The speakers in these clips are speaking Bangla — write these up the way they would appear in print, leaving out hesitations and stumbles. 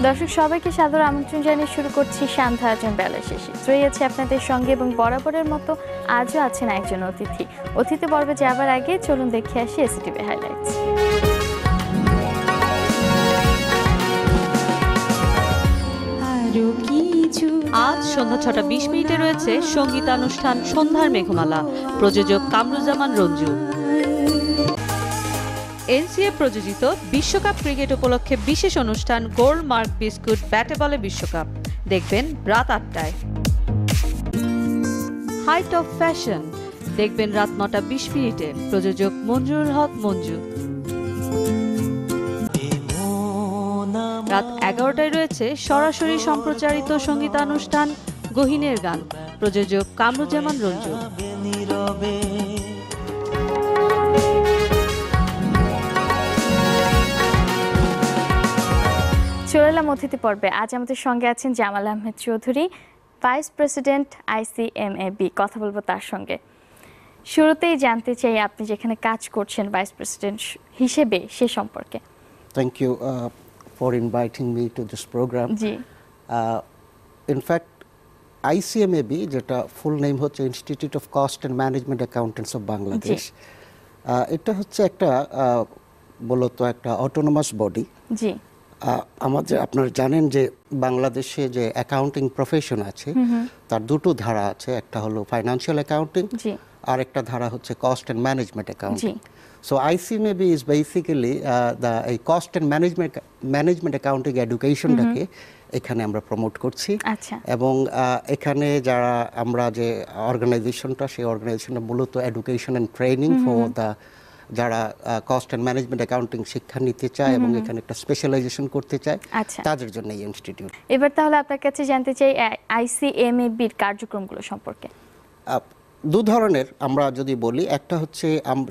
দর্শক সবাইকে সাদর আমন্ত্রণ জানিয়ে শুরু করছি সন্ধ্যা আয়োজন বেলা শেষে। ত্রয়ী আছে আপনাদের সঙ্গে এবং বরাবরের মতো আজও আছেন একজন অতিথি। অতিথি পর্বে যাবার আগে চলুন দেখে আসি এসটিভি হাইলাইটস। আজ সন্ধ্যা 6:20 রয়েছে সঙ্গীতানুষ্ঠান সন্ধ্যার মেঘমালা। প্রযোজক কামরুজ্জামান রঞ্জু। এনসিএ প্রযোজিত বিশ্বকাপ ক্রিকেট উপলক্ষে বিশেষ অনুষ্ঠান গোল্ড মার্ক বিস্কুট ব্যাটে বলে বিশ্বকাপ দেখবেন রাত 8টায়। হাইট অফ ফ্যাশন দেখবেন রাত 9:20 প্রযোজক মঞ্জুরুল হক মঞ্জু। রাত 11টায় রয়েছে সরাসরি সম্প্রচারিত সঙ্গীতানুষ্ঠান গহিনের গান, প্রযোজক কামরুজ্জামান রঞ্জু। চলে এলাম অতিথি পর্বে। আজ আমাদের সঙ্গে আছেন Jamal Ahmed Chowdhury, vice president ICMAB। কথা বলবো তার সঙ্গে। শুরুতেই জানতে চাই আপনি যেখানে কাজ করছেন ভাইস প্রেসিডেন্ট হিসেবে সে সম্পর্কে। Thank you for inviting me to this program. G. In fact, ICMAB যেটা ফুল নেম হচ্ছে institute of cost and management accountants of Bangladesh. এটা হচ্ছে একটা মূলত একটা অটোনমাস বডি। জি। আমাদের আপনারা জানেন যে বাংলাদেশে যে অ্যাকাউন্টিং প্রফেশন আছে তার দুটো ধারা আছে, একটা হলো ফাইন্যান্সিয়াল অ্যাকাউন্টিং আর একটা ধারা হচ্ছে cost and management accounting. So ICMAB is basically এই কস্ট অ্যান্ড ম্যানেজমেন্ট অ্যাকাউন্টিং এডুকেশনটাকে এখানে আমরা প্রমোট করছি। এবং এখানে যারা আমরা যে অর্গানাইজেশনটা, সেই অর্গানাইজেশনটা মূলত education and training for the যারা কস্ট অ্যান্ড ম্যানেজমেন্ট অ্যাকাউন্টিং শিক্ষা নিতে চায় এবং এখানে একটা স্পেশালাইজেশন করতে চায় তাদের জন্য এই ইনস্টিটিউট। এবার তাহলে আপনার কাছে জানতে চাই ICMAB-র কার্যক্রমগুলো সম্পর্কে। দু ধরনের আমরা যদি বলি, একটা হচ্ছে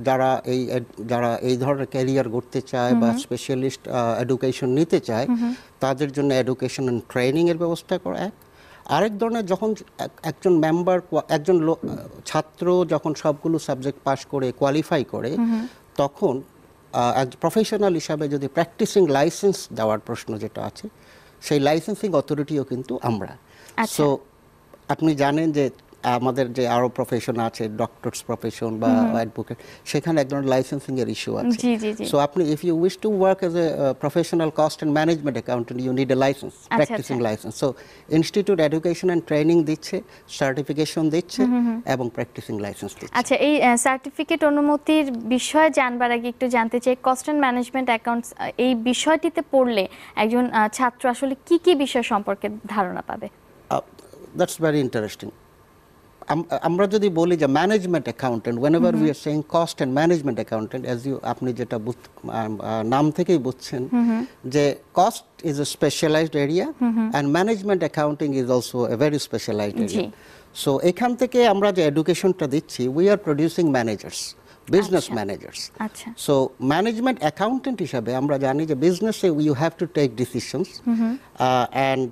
যারা এই ধরনের ক্যারিয়ার করতে চায় বা স্পেশালিস্ট এডুকেশন নিতে চায় তাদের জন্য এডুকেশন অ্যান্ড ট্রেনিং এর ব্যবস্থা করা এক। আরেক ধরনের যখন একজন মেম্বার, একজন ছাত্র যখন সবগুলো সাবজেক্ট পাস করে কোয়ালিফাই করে তখন প্রফেশনাল হিসাবে যদি প্র্যাকটিসিং লাইসেন্স দেওয়ার প্রশ্ন যেটা আছে, সেই লাইসেন্সিং অথরিটিও কিন্তু আমরা। সো আপনি জানেন যে আমাদের যে আরো প্রফেশন আছে, ডক্টরস প্রফেশন বা অ্যাডভোকেট, সেখানে এক ধরনের লাইসেন্সিং এর ইস্যু আছে। সো আপনি if you wish to work as a professional cost and management accountant you need a license, practicing license. So institute education and training দিচ্ছে, সার্টিফিকেশন দিচ্ছে এবং প্র্যাকটিসিং লাইসেন্স দিচ্ছে। আচ্ছা, এই সার্টিফিকেট অনুমতির বিষয়ে জানবার আগে একটু জানতে চাই, কস্ট অ্যান্ড ম্যানেজমেন্ট অ্যাকাউন্টস এই বিষয়টিতে পড়লে একজন ছাত্র আসলে কি কি বিষয় সম্পর্কে ধারণা পাবে? That's very interesting. আমরা যদি বলি যে management accountant, whenever we are saying cost and management accountant, as you আপনি যেটা নাম থেকেই বুঝছেন যে cost is a specialized area and management accounting is also a very specialized area. So এখান থেকে আমরা যে এডুকেশনটা দিচ্ছি, we are producing managers, business managers. So management accountant হিসাবে আমরা জানি যে বিজনেসে you have to take decisions and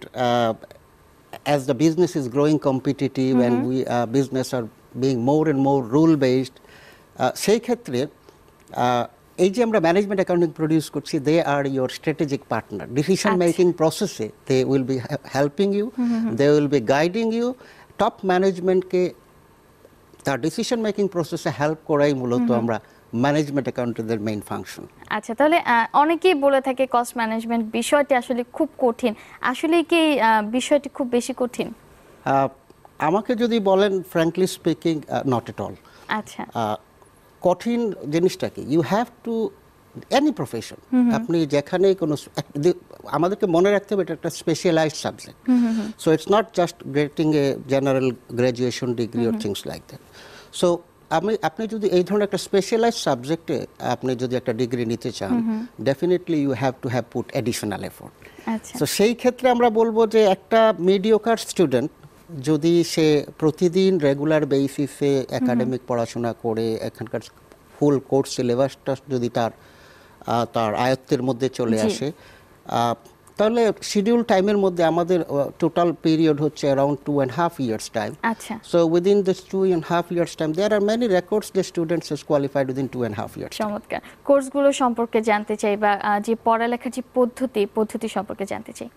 as the business is growing competitive and we business are being more and more rule based, সেই ক্ষেত্রে এই যে আমরা ম্যানেজমেন্ট অ্যাকাউন্টিং প্রডিউস করছি, they are your strategic partner. Decision making প্রসেসে they will be helping you, they will be guiding you. Top ম্যানেজমেন্টকে তার ডিসিশন মেকিং প্রসেসে হেল্প করাই মূলত আমরা ম্যানেজমেন্ট অ্যাকাউন্টেন্টের মেইন ফাংশন। আচ্ছা, তাহলে অনেকেই বলে থাকে কস্ট ম্যানেজমেন্ট বিষয়টি আসলে খুব কঠিন। আসলে কি বিষয়টি খুব বেশি কঠিন? আমাকে যদি বলেন frankly speaking, not at all. আচ্ছা, কঠিন জিনিসটা কি, you have to any profession, আপনি যেখানে কোনো, আমাদেরকে মনে রাখতে হবে এটা একটা specialized subject. So it's not just getting a general graduation degree or things like that. So আপনি যদি এই ধরনের একটা স্পেশালাইজড সাবজেক্টে আপনি যদি একটা ডিগ্রি নিতে চান, definitely you have to have put additional effort. তো সেই ক্ষেত্রে আমরা বলবো যে একটা মিডিওকার স্টুডেন্ট যদি সে প্রতিদিন রেগুলার বেসিসে একাডেমিক পড়াশোনা করে এখানকার ফুল কোর্স সিলেবাসটা যদি তার আয়ত্তের মধ্যে চলে আসে, তাহলে শিডিউল টাইমের মধ্যে আমাদের টোটাল পিরিয়ড হচ্ছে around 2.5 years time. So within this 2.5 years time there are many records the students has qualified within 2.5 years। চমৎকার। কোর্সগুলো সম্পর্কে জানতে চাই বা যে পড়ালেখার যে পদ্ধতি সম্পর্কে জানতে চাই।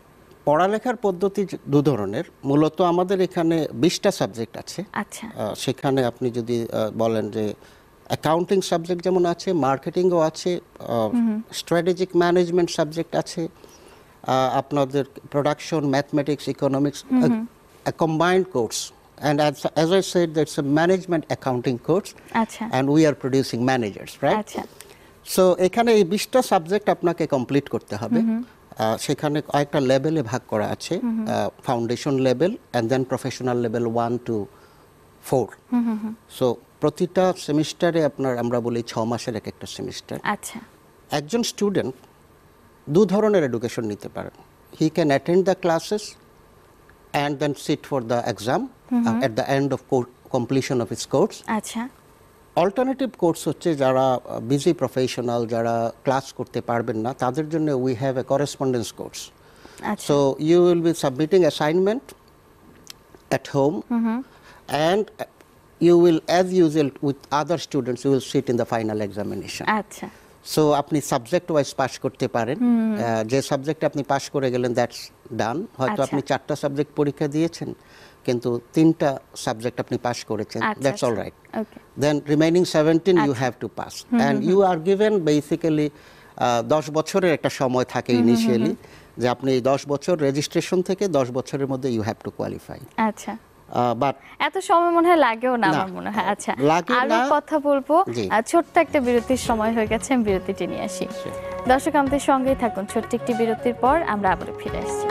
পড়ালেখার পদ্ধতি দু ধরনের। মূলত আমাদের এখানে 20টা সাবজেক্ট আছে। আচ্ছা সেখানে আপনি যদি বলেন যে অ্যাকাউন্টিং সাবজেক্ট যেমন আছে, মার্কেটিংও আছে, স্ট্র্যাটেজিক ম্যানেজমেন্ট সাবজেক্ট আছে, আপনাদের production, mathematics, economics, combined course. And as I said, that's a management accounting course, আচ্ছা and we are producing managers, right? আচ্ছা সো এখানে এই 20টা সাবজেক্ট আপনাকে কমপ্লিট করতে হবে। সেখানে কয়েকটা লেভেলে ভাগ করা আছে, foundation level and then professional level 1 to 4। So প্রতিটা সেমিস্টারে আপনার আমরা বলি 6 মাসের এক একটা সেমিস্টার। আচ্ছা একজন স্টুডেন্ট দু ধরনের এডুকেশন নিতে পারেন। He can attend the classes and then sit for the exam at the end of completion of his course. আচ্ছা অল্টারনেটিভ কোর্স হচ্ছে যারা বিজি প্রফেশনাল, যারা ক্লাস করতে পারবেন না, তাদের জন্য we have a correspondence course. আচ্ছা so you will be submitting assignment at home and you will, as usual with other students, you will sit in the final examination. আচ্ছা সো আপনি সাবজেক্ট ওয়াইজ পাস করতে পারেন। যে সাবজেক্টে আপনি পাস করে গেলেন দ্যাটস ডান। হয়তো আচ্ছা। আপনি 4টা সাবজেক্ট পরীক্ষা দিয়েছেন কিন্তু 3টা সাবজেক্ট আপনি পাস করেছেন, আচ্ছা, দ্যাটস অল আচ্ছা। Right. Okay Then remaining 17 you আচ্ছা। have to pass and you are given basically 10 বছরের একটা সময় থাকে ইনিশিয়ালি, যে আপনি 10 বছর রেজিস্ট্রেশন থেকে 10 বছরের মধ্যে you have to qualify. আচ্ছা বাট এত সময় মনে হয় লাগেও না না, আমার মনে হয়। আচ্ছা লাগে আরো না। কথা বলবো, জি। ছোট্ট একটা বিরতির সময় হয়ে গেছে, আমি বিরতিটি নিয়ে আসি। দর্শক আমাদের সঙ্গেই থাকুন, ছোট্ট একটি বিরতির পর আমরা আবার ফিরে আসছি।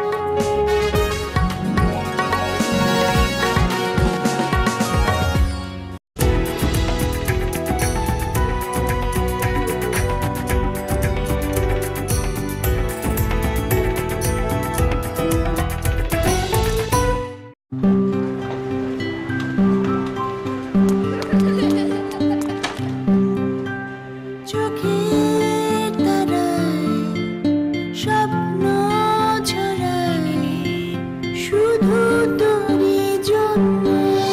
চোখের তারায় স্বপ্ন ছড়ায় শুধু তোরই জন্য।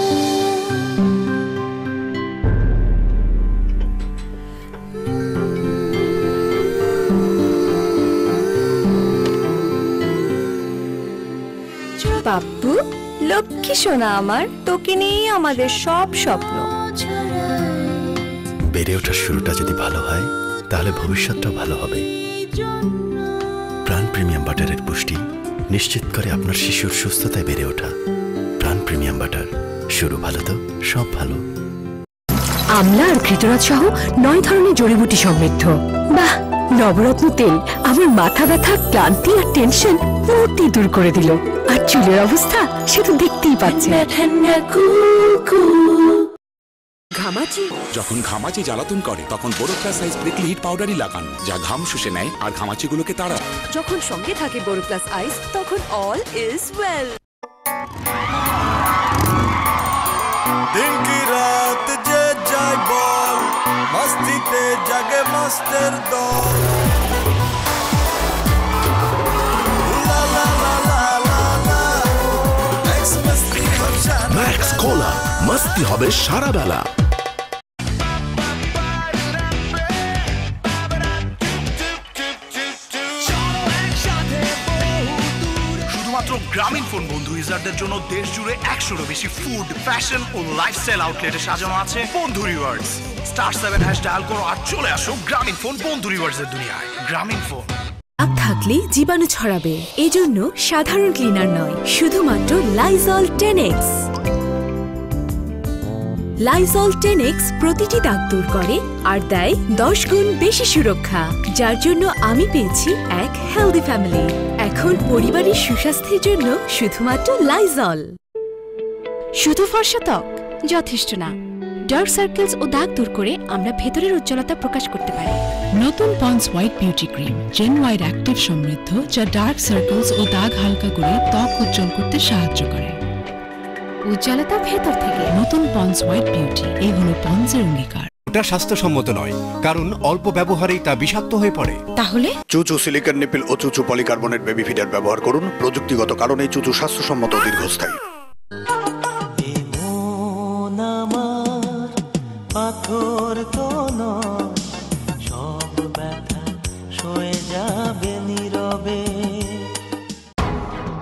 বাপ্পু লক্ষ্মী সোনা আমার, তোকে নিয়েই আমাদের সব স্বপ্ন। বেড়ে ওঠার শুরুটা যদি ভালো হয় তাহলে ভবিষ্যৎটাও ভালো হবে। প্রাণ প্রিমিয়াম বাটারের পুষ্টি নিশ্চিত করে আপনার শিশুর সুস্থতায় বেড়ে ওঠা। প্রাণ প্রিমিয়াম বাটার, শুরু ভালো তো সব ভালো। আমলা আর ঘৃতরাজ সহ 9 ধরনের জড়িবুটি সমৃদ্ধ। বাহ, নবরত্ন তেল আমার মাথা ব্যথা, ক্লান্তি আর টেনশন পুরোটি দূর করে দিল। আর চুলের অবস্থা সে তো দেখতেই পাচ্ছে। ঘামাচি, যখন ঘামাচি জ্বালাতন করে তখন বোরোপ্লাস আইস প্রিকলি হিট পাউডারই লাগান, যা ঘাম শুষে নেয় আর ঘামাচিগুলোকে তাড়ায়। যখন সঙ্গে থাকে বোরোপ্লাস আইস তখন অল ইজ ওয়েল। दिन की रात जे जाय बॉल मस्तीते जगे मस्तर दौल ला ला ला ला ला ला मैक्स मस्ती हो जाना ম্যাক্স কোলা, মস্তি হবে সারা বেলা। শুধুমাত্র গ্রামীণ ফোন বন্ধু ইউজারদের জন্য দেশ জুড়ে 100-এরও বেশি ফুড, ফ্যাশন ও লাইফস্টাইল আউটলেটে সাজানো আছে বন্ধু রিওয়ার্ডস। *7# ডায়াল করো আর চলে আসো গ্রামীণ ফোন বন্ধু রিওয়ার্ডস এর দুনিয়ায়। গ্রামীণ ফোন। দাগ থাকলে জীবাণু ছড়াবে, এজন্য সাধারণ ক্লিনার নয়, শুধুমাত্র লাইজল 10X। লাইজল 10X প্রতিটি দাগ দূর করে আর দেয় 10 গুণ বেশি সুরক্ষা, যার জন্য আমি পেয়েছি এক হেলদি ফ্যামিলি। এখন পরিবারের সুস্বাস্থ্যের জন্য শুধুমাত্র লাইজল। শুধু ফর্সা ত্বক যথেষ্ট না, ডার্ক সার্কেলস ও দাগ দূর করে আমরা ভেতরের উজ্জ্বলতা প্রকাশ করতে পারি। নতুন Pond's white beauty cream, gen white active সমৃদ্ধ, যা ডার্ক সার্কেলস ও দাগ হালকা করে ত্বক উজ্জ্বল করতে সাহায্য করে। উজ্জ্বলতা ভেতর থেকে। নতুন পন্স হোয়াইট বিউটি, এই হলো পন্সের অঙ্গীকার। ওটা স্বাস্থ্যসম্মত নয়, কারণ অল্প ব্যবহারেই তা বিষাক্ত হয়ে পড়ে। তাহলে চুচু সিলিকন নিপিল ও চুচু পলিকার্বনেট বেবি ফিডার ব্যবহার করুন। প্রযুক্তিগত কারণে চুচু স্বাস্থ্যসম্মত ও দীর্ঘস্থায়ী। পাথর তো নয়, সব ব্যথা সয়ে যাবে নীরবে।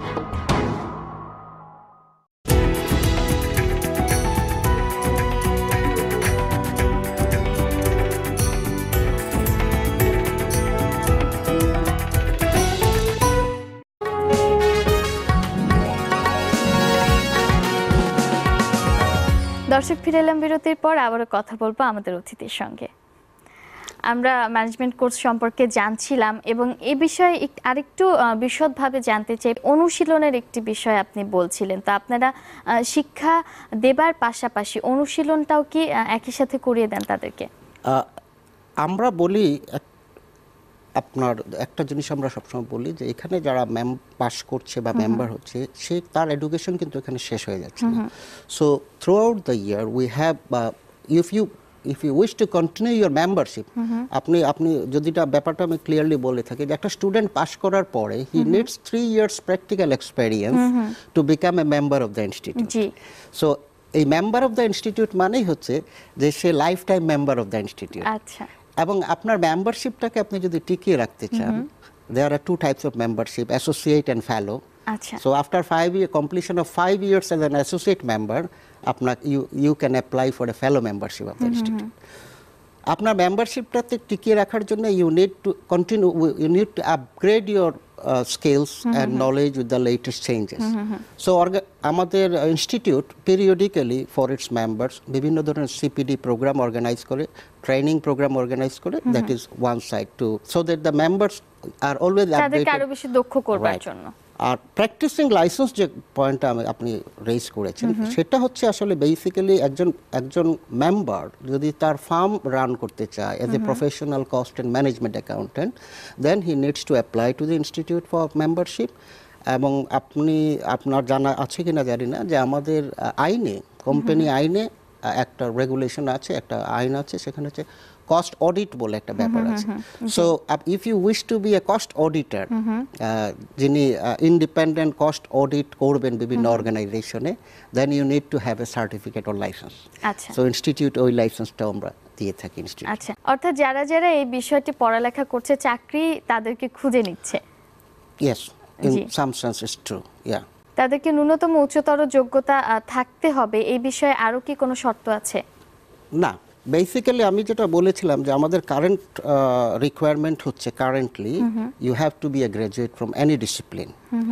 দর্শক, ফিরে এলাম বিরতির পর, আবারও কথা বলবো আমাদের অতিথির সঙ্গে। আমরা ম্যানেজমেন্ট কোর্স সম্পর্কে জানছিলাম এবং এ বিষয়ে আরেকটু বিশদভাবে জানতে চাই। অনুশীলনের একটি বিষয় আপনি বলছিলেন, তো আপনারা শিক্ষা দেবার পাশাপাশি অনুশীলনটাও কি একই সাথে করিয়ে দেন তাদেরকে? আমরা বলি আপনার একটা জিনিস আমরা সবসময় বলি যে এখানে যারা পাস করছে বা মেম্বার হচ্ছে, সে তার এডুকেশন কিন্তু এখানে শেষ হয়ে যাচ্ছে না। So throughout the year we have, if you wish to continue your membership, আপনি যদি ব্যাপারটা আমি ক্লিয়ারলি বলে থাকি যে একটা স্টুডেন্ট পাস করার পরে he needs 3 years practical experience to become a member of the institute. So এই মেম্বার অফ দ্য ইনস্টিটিউট মানেই হচ্ছে যে সে life time member of the institute. আচ্ছা। এবং আপনার মেম্বারশিপটাকে আপনি যদি টিকিয়ে রাখতে চান, there are 2 types of membership, associate and fellow. আচ্ছা। So after 5 year completion of 5 years as an associate member, you can apply for a fellow membership of the institute. আপনার মেম্বারশিপটাতে টিকিয়ে রাখার জন্য you need to upgrade your skills and knowledge with the latest changes. So আমাদের institute periodically for its members বিভিন্ন ধরনের CPD program organize করে, training program organize করে, that is one side to so that the members are always updated, তাদেরকে আরো বেশি দক্ষ করবার জন্য। আর প্র্যাকটিসিং লাইসেন্স যে পয়েন্টটা আপনি রেজ করেছেন, সেটা হচ্ছে আসলে বেসিক্যালি একজন মেম্বার যদি তার ফার্ম রান করতে চায় as a professional cost and management accountant, then he needs to apply to the institute for membership. এবং আপনার জানা আছে কিনা জানি না যে আমাদের আইনে, কোম্পানি আইনে একটা রেগুলেশন আছে, একটা আইন আছে, সেখানে হচ্ছে কস্ট অডিট বলে একটা ব্যাপার আছে। So if you wish to be a cost auditor, যিনি ইন্ডিপেন্ডেন্ট কস্ট অডিট করবেন বিভিন্ন অর্গানাইজেশনে, then you need to have a certificate or license. আচ্ছা। সো ইনস্টিটিউট ওই লাইসেন্সটাও আমরা দিয়ে থাকি ইনস্টিটিউট। আচ্ছা, অর্থাৎ যারা এই বিষয়টি পড়ালেখা করছে, চাকরি তাদেরকে খুঁজে নিচ্ছে। Yes, in some sense it's true, yeah. তাদেরকে ন্যূনতম উচ্চতর যোগ্যতা থাকতে হবে, এই বিষয়ে আরো কি কোনো শর্ত আছে? না, বেসিক্যালি আমি যেটা বলেছিলাম যে আমাদের কারেন্ট রিকোয়ারমেন্ট হচ্ছে currently you have to be a graduate from any discipline,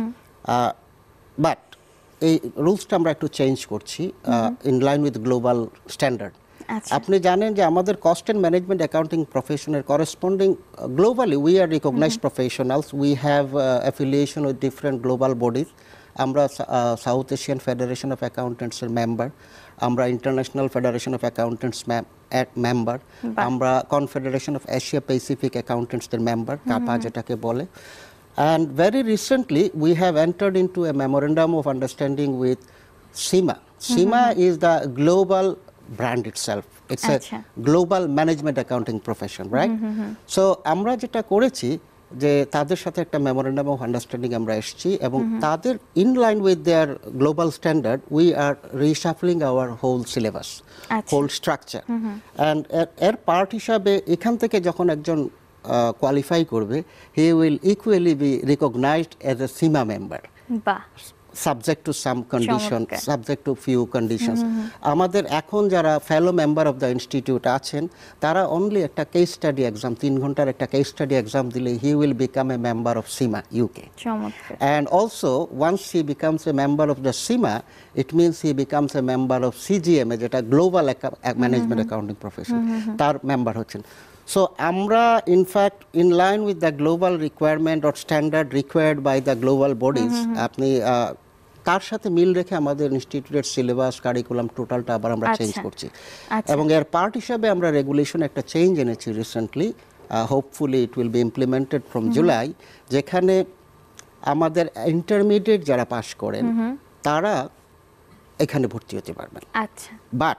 but এই রুলসটা আমরা একটু চেঞ্জ করছি in line with global standard. আপনি জানেন যে আমাদের কস্ট অ্যান্ড ম্যানেজমেন্ট অ্যাকাউন্টিং প্রফেশনের corresponding globally we are recognized professionals, we have affiliation with different global bodies. আমরা সাউথ এশিয়ান ফেডারেশন অফ অ্যাকাউন্টেন্টসের মেম্বার, আমরা international federation of accountants member, আমরা confederation of Asia Pacific অ্যাকাউন্টেন্টসদের member, CAPA যেটাকে বলে। And very recently we have entered into a memorandum of understanding with CIMA. CIMA is the global brand itself. It's a global management accounting profession, right? So আমরা যেটা করেছি যে তাদের সাথে একটা মেমোরেন্ডাম অফ আন্ডারস্ট্যান্ডিং আমরা এসেছি এবং তাদের in line with their global standard we are reshuffling our whole syllabus, whole structure. And এর পার্ট হিসাবে এখান থেকে যখন একজন কোয়ালিফাই করবে, he will equally be recognized as a CIMA member, subject to some condition, subject to few conditions. আমাদের এখন যারা fellow member of the institute আছেন, তারা অনলি একটা কেস স্টাডি এক্সাম, 3 ঘন্টার একটা কেস স্টাডি এক্সাম দিলে he will become a member of CIMA UK. And also once he becomes a member of the CIMA, it means he becomes a member of CGMA, যেটা গ্লোবাল ম্যানেজমেন্ট অ্যাকাউন্টিং প্রফেশন, তার মেম্বার হচ্ছেন। So আমরা in fact in line with the global requirement or standard required by the global bodies, আপনি তার সাথে মিল রেখে আমাদের ইনস্টিটিউটের সিলেবাস, কারিকুলাম টোটালটা আবার আমরা চেঞ্জ করছি। এবং এর পার্ট হিসাবে আমরা রেগুলেশন একটা চেঞ্জ এনেছি recently, hopefully it will be implemented from July, যেখানে আমাদের ইন্টারমিডিয়েট যারা পাস করেন তারা এখানে ভর্তি হতে পারবেন। বাট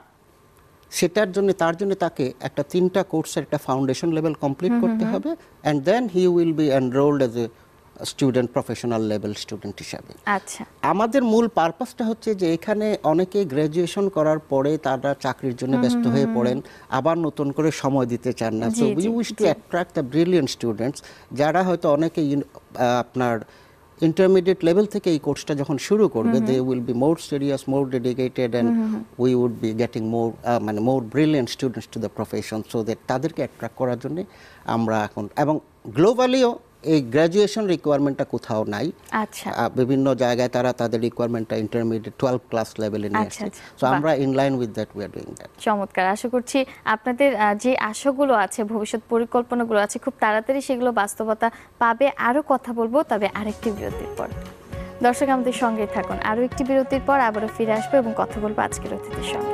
তার জন্য তাকে একটা 3টা কোর্সের একটা ফাউন্ডেশন লেভেল কমপ্লিট করতে হবে, and then he will be enrolled as a student, professional level student হিসাবে। আমাদের মূল পারপাসটা হচ্ছে যে এখানে অনেকে গ্র্যাজুয়েশন করার পরে তারা চাকরির জন্য ব্যস্ত হয়ে পড়েন, আবার নতুন করে সময় দিতে চান না। So we wish to attract the brilliant students, যারা হয়তো অনেকে আপনার ইন্টারমিডিয়েট লেভেল থেকে এই কোর্সটা যখন শুরু করবে, they will be more serious, more dedicated, and we would be getting more brilliant students to the profession. So that তাদেরকে অ্যাট্রাক্ট করার জন্য আমরা এখন, এবং গ্লোবালিও এই গ্র্যাজুয়েশন রিকোয়ারমেন্টটা কোথাও নাই। আচ্ছা, বিভিন্ন জায়গায় তারা তাদের রিকোয়ারমেন্টটা ইন্টারমিডিয়েট 12 ক্লাস লেভেলে নিয়ে আসছে। সো আমরা in line with that we are doing that. চমৎকার। আশা করছি আপনাদের যে আশাগুলো আছে, ভবিষ্যৎ পরিকল্পনাগুলো আছে, খুব তাড়াতাড়ি সেগুলো বাস্তবতা পাবে। আরও কথা বলবো, তবে আরেকটি বিরতির পর। দর্শক আমাদের সঙ্গেই থাকুন। আরও একটি বিরতির পর আবারও ফিরে আসবো এবং কথা বলবো আজকের অতিথির সঙ্গে।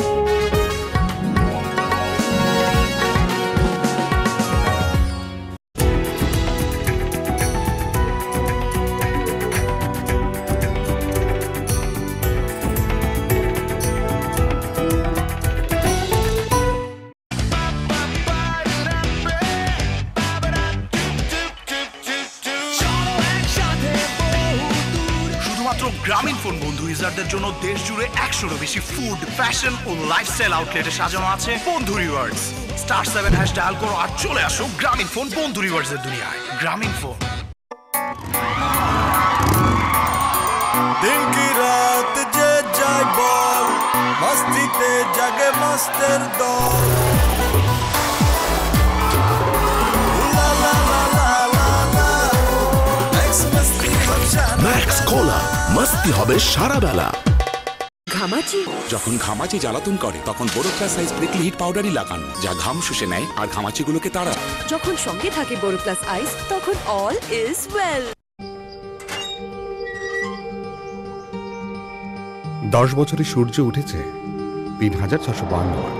গ্রামীণ ফোন বন্ধু ইউজারদের জন্য দেশ জুড়ে 100-এরও বেশি ফুড, ফ্যাশন ও লাইফস্টাইল আউটলেটে সাজানো আছে বন্ধু রিওয়ার্ডস। *7# ডায়াল করো আর চলে আসো গ্রামীণ ফোন বন্ধু রিওয়ার্ডস এর দুনিয়ায়। গ্রামীণ ফোন। दिन की रात जे जाय बॉल मस्तीते जगे मस्तेर दल ला ला ला ला ला ला मैक्स मस्ती ম্যাক্স কোলা, মাস্তি হবে সারা বেলা। ঘামাচি যখন ঘামাচি জ্বালাতন করে তখন বোরোপ্লাস সাইজ প্রিকলি হিট পাউডারই লাগান, যা ঘাম শুষে নেয় আর ঘামাচিগুলোকে তাড়ায়। যখন সঙ্গে থাকে বোরোপ্লাস আইস, তখন অল ইজ ওয়েল। 10 বছরে সূর্য উঠেছে 3652 বার,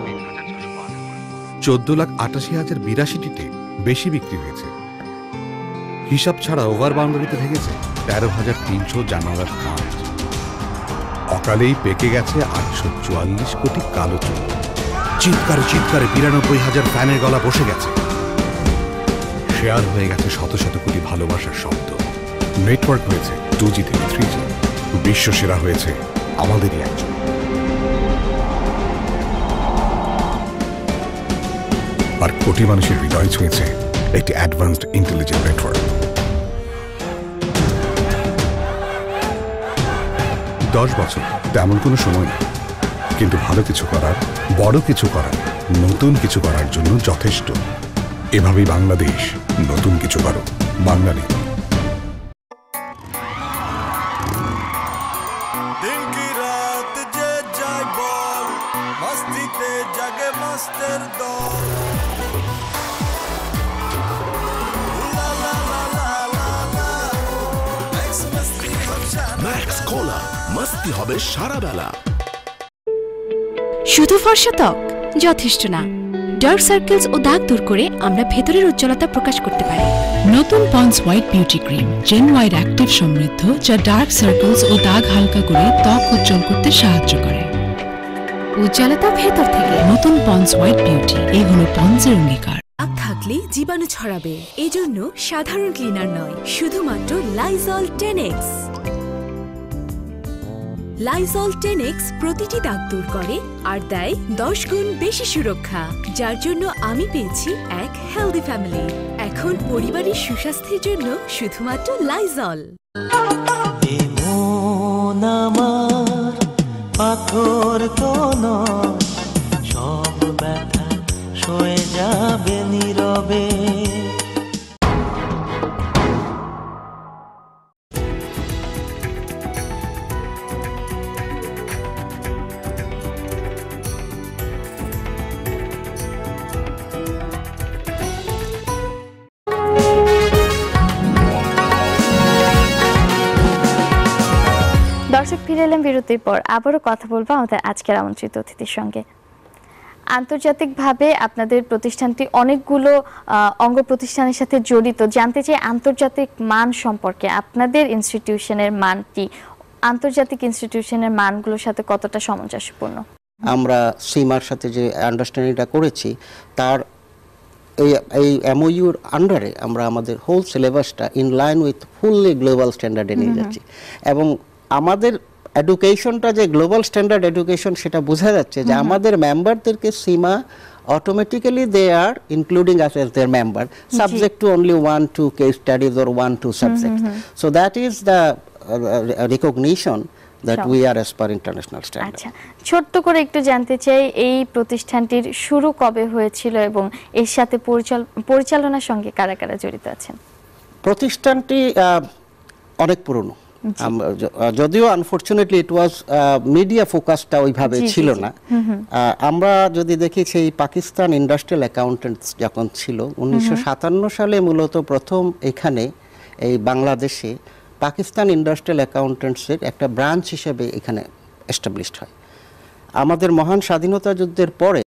14,88,082টিতে বেশি বিক্রি হয়েছে। হিসাব ছাড়া ওভার বাউন্ডারিতে ভেঙেছে 13,300 জানালার কাঁচ। অকালেই পেকে গেছে 844 কোটি কালো চোখ। চিৎকারে চিৎকারে 92,000 ফ্যানের গলা বসে গেছে। শেয়ার হয়ে গেছে শত শত কোটি ভালোবাসার শব্দ। নেটওয়ার্ক হয়েছে 2G থেকে 3G। বিশ্ব সেরা হয়েছে আমাদেরই একজন। আর কোটি মানুষের হৃদয় ছুঁয়েছে একটি অ্যাডভান্সড ইন্টেলিজেন্ট নেটওয়ার্ক। 10 বছর তেমন কোনো সময় না, কিন্তু ভালো কিছু করার, বড় কিছু করার, নতুন কিছু করার জন্য যথেষ্ট। এভাবেই বাংলাদেশ নতুন কিছু করো। বাংলাদেশ। दिन की रात जे जाय बॉल मस्तीते जगे मस्तेर दल ला ला ला ला ला ला मैक्स मस्ती ম্যাক্স কোলা, মাস্তি হবে সারা বেলা। শুধু ফর্সা ত্বক যথেষ্ট না, ডার্ক সার্কেলস ও দাগ দূর করে আমরা ভেতরের উজ্জ্বলতা প্রকাশ করতে পারি। নতুন Pond's white beauty cream gen white active সমৃদ্ধ, যা ডার্ক সার্কেলস ও দাগ হালকা করে ত্বক উজ্জ্বল করতে সাহায্য করে। উজ্জ্বলতা ভেতর থেকে। নতুন পন্ডস হোয়াইট বিউটি, এই হলো পন্ডসের অঙ্গীকার। দাগ থাকলে জীবাণু ছড়াবে, এজন্য সাধারণ ক্লিনার নয়, শুধুমাত্র লাইজল 10X। লাইজল 10X প্রতিটি দাগ দূর করে আর দেয় 10 গুণ বেশি সুরক্ষা, যার জন্য আমি পেয়েছি এক হেলদি ফ্যামিলি। এখন পরিবারের সুস্বাস্থ্যের জন্য শুধুমাত্র লাইজল। মন আমার পাথর তো নয়, সব ব্যথা সয়ে যাবে নীরবে। দর্শক, ফিরে এলাম বিরতির পর। আবারও কথা বলবো আমাদের আজকের আমন্ত্রিত অতিথির সঙ্গে। আন্তর্জাতিকভাবে আপনাদের প্রতিষ্ঠানটি অনেকগুলো অঙ্গ প্রতিষ্ঠানের সাথে জড়িত। জানতে চাই আন্তর্জাতিক মান সম্পর্কে, আপনাদের ইনস্টিটিউশনের মানটি আন্তর্জাতিক ইনস্টিটিউশনের মানগুলোর সাথে কতটা সামঞ্জস্যপূর্ণ? আমরা সীমার সাথে যে আন্ডারস্ট্যান্ডিংটা করেছি, তার এই এমওইউর আন্ডারে আমরা আমাদের হোল সিলেবাসটা in line with fully global স্ট্যান্ডার্ডে নিয়ে যাচ্ছি। এবং আমাদের এডুকেশনটা যে গ্লোবাল স্ট্যান্ডার্ড এডুকেশন, সেটা বোঝা যাচ্ছে যে আমাদের মেম্বারদেরকে CIMA automatically they are including us as their member, subject to only 1-2 case studies or 1-2 subjects. So that is the recognition that we are as per international standard. আচ্ছা, ছোট্ট করে একটু জানতে চাই এই প্রতিষ্ঠানটির শুরু কবে হয়েছিল এবং এর সাথে পরিচালনার সঙ্গে কারা কারা জড়িত আছেন? প্রতিষ্ঠানটি অনেক পুরনো, যদিও আনফরচুনেটলি ইট ওয়াজ মিডিয়া ফোকাসটা ওইভাবে ছিল না। আমরা যদি দেখি সেই পাকিস্তান ইন্ডাস্ট্রিয়াল অ্যাকাউন্টেন্টস যখন ছিল 1957 সালে মূলত প্রথম এখানে এই বাংলাদেশে পাকিস্তান ইন্ডাস্ট্রিয়াল অ্যাকাউন্টেন্টসের একটা ব্রাঞ্চ হিসেবে এখানে এস্টাবলিশড হয়। আমাদের মহান স্বাধীনতা যুদ্ধের পরে